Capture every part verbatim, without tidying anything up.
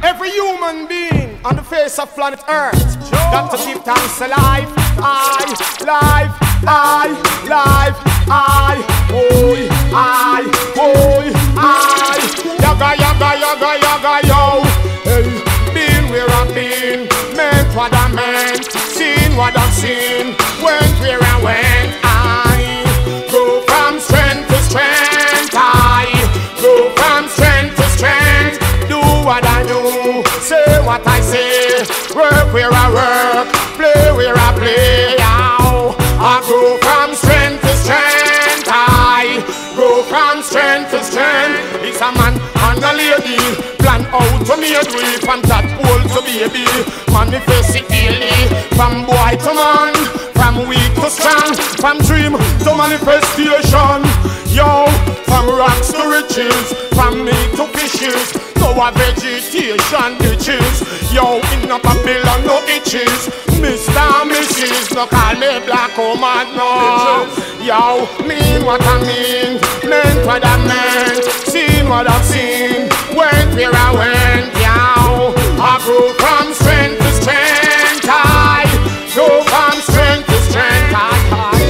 Every human being on the face of planet Earth got to give thanks to life. I, life, I, life, I, boy, I, boy, I. Yaga, yaga, yaga, yaga, yo. Hey, been where I've been, meant what I meant, seen what I've seen, went where I went. I go from strength to strength. I go from strength to strength. Do what I do, say what I say, work where I work, play where I play. Ow. I go from strength to strength. I go from strength to strength. It's a man and a lady, plan out to me a dream, from tadpole to baby, manifest it daily, from boy to man, from weak to strong, from dream to manifestation. Yo, from rocks to riches, from meat to fishes, no a vegetation ditches. Yo, in a Babylon no itches, Mister and Missus no call me black woman, no. Yo, mean what I mean, meant what I meant, seen what I've seen, went where I went. Yo, I grew from strength to strength. I go from strength to strength. I, I,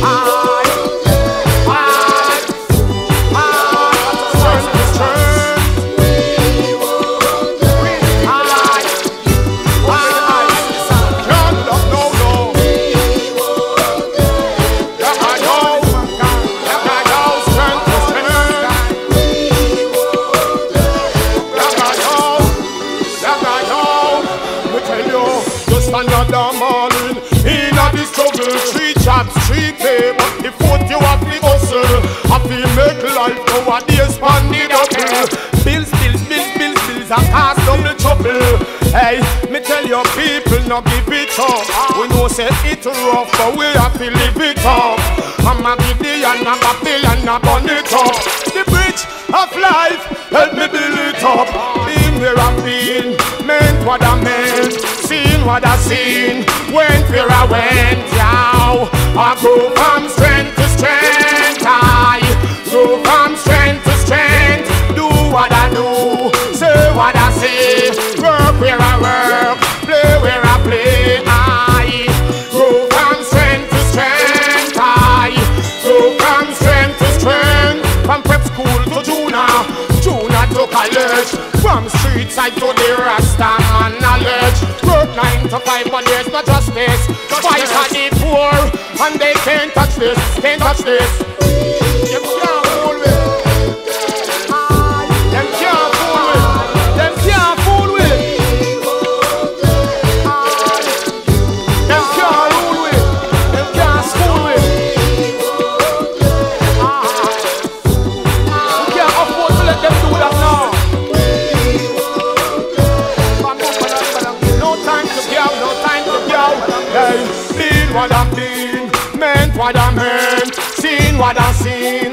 another morning, in a the struggle, three jobs, three pay, but the fourth you have the hustle. I feel make life nowadays pan the double. Bills, bills, bills, bills, bills, and cost double trouble. Hey, me tell your people, no give it up. We know say it rough, but we have to live it up. I'm a Gideon, I'm a Babylon, I'm burn it up. The bridge of life, help me build it up. Been where I've been, meant what I meant, seen what I seen, went where I went. Now I go from strength to strength. I go from strength to strength. Do what I do, say what I say, work where I work, play where I play. I go from strength to strength. I go from strength to strength. From prep school to junior, junior to college, from street side to the Rasta man knowledge. Work nine to five, but there's no justice. Fight for the poor, and they can't touch this, can't touch this. You can't fool with. Them can't fool with. Them can't fool with. Them can't rule with. Them can't school with. You can't afford to let them do that now. Hey, been what I've been, meant what I meant, seen what I've seen,